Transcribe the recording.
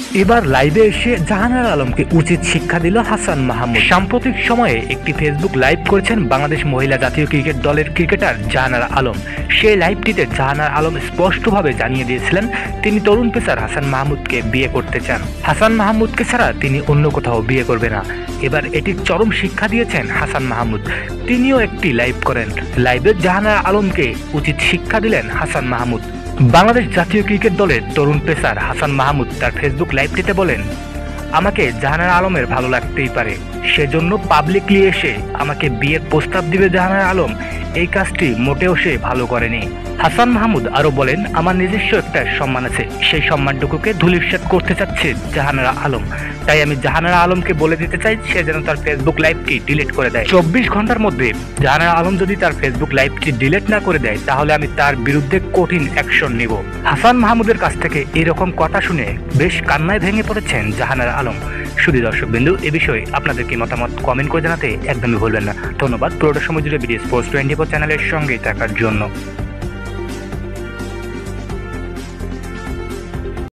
এবার লাইভে এসে জাহানারা আলমকে উচিত শিক্ষা দিল হাসান মাহমুদ। সাম্প্রতিক সময়ে একটি ফেসবুক লাইভ করেছেন বাংলাদেশ মহিলা জাতীয় ক্রিকেট দলের ক্রিকেটার জাহানারা আলম। সেই লাইভটিতে জাহানারা আলম স্পষ্টভাবে জানিয়ে দিয়েছিলেন তিনি তরুণ পেসার হাসান মাহমুদকে বিয়ে করতে চান। হাসান মাহমুদকে ছাড়া তিনি অন্য কোথাও বিয়ে করবে না। এবার এটির চরম শিক্ষা দিয়েছেন হাসান মাহমুদ। তিনিও একটি লাইভ করেন। লাইভে জাহানারা আলমকে উচিত শিক্ষা দিলেন হাসান মাহমুদ। বাংলাদেশ জাতীয় ক্রিকেট দলের তরুণ পেসার হাসান মাহমুদ তার ফেসবুক লাইভটিতে বলেন, আমাকে জাহানারা আলমের ভালো লাগতেই পারে, সেজন্য পাবলিকলি এসে আমাকে বিয়ের প্রস্তাব দিবে জাহানারা আলম, এই কাজটি মোটেও সে ভালো করেনি। হাসান মাহমুদ আরো বলেন, আমার নিজস্ব একটা সম্মান আছে, সেই সম্মানটুকুকে ধূলিসাৎ করতে চাচ্ছে জাহানারা আলম। তাই আমি জাহানারা আলমকে বলে দিতে চাই সে যেন তার ফেসবুক লাইভটি ডিলিট করে দেয়। 24 ঘন্টার মধ্যে জাহানারা আলম যদি তার ফেসবুক লাইভটি ডিলিট না করে দেয় তাহলে আমি তার বিরুদ্ধে কঠিন অ্যাকশন নিব। হাসান মাহমুদের কাছ থেকে এরকম কথা শুনে বেশ কান্নায় ভেঙে পড়েছেন জাহানারা আলম। শুধু দর্শকবিন্দু, এ বিষয়ে আপনাদের কি মতামত কমেন্ট করে জানাতে একদমই ভুলবেন না। ধন্যবাদ পুরোটা সময় জুড়ে বিডি স্পোর্টস 24 চ্যানেলের সঙ্গে থাকার জন্য।